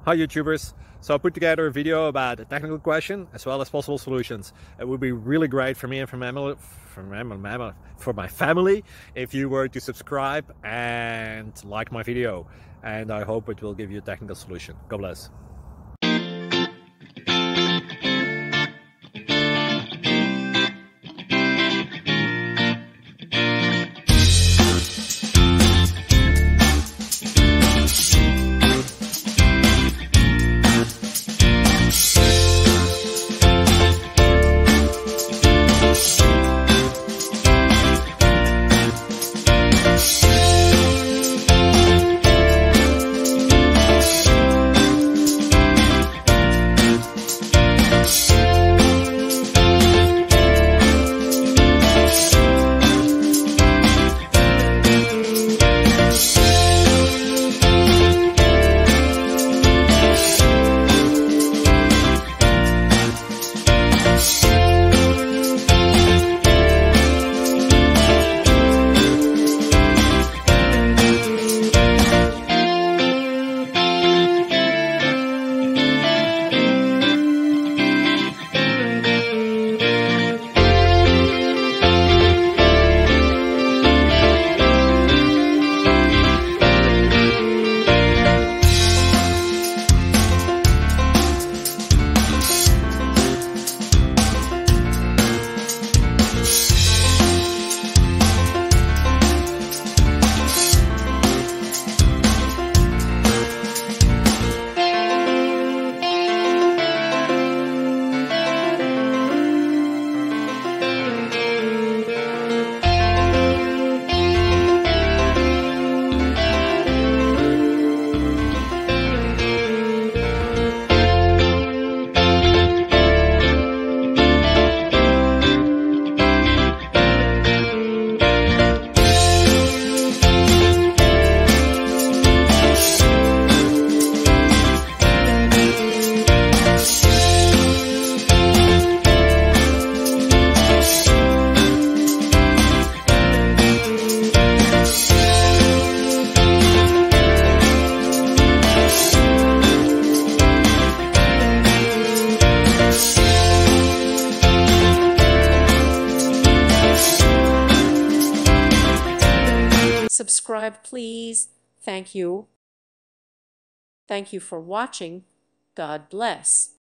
Hi YouTubers! So I put together a video about a technical question as well as possible solutions. It would be really great for me and for my family if you were to subscribe and like my video, and I hope it will give you a technical solution. God bless. Subscribe, please. Thank you. Thank you for watching. God bless.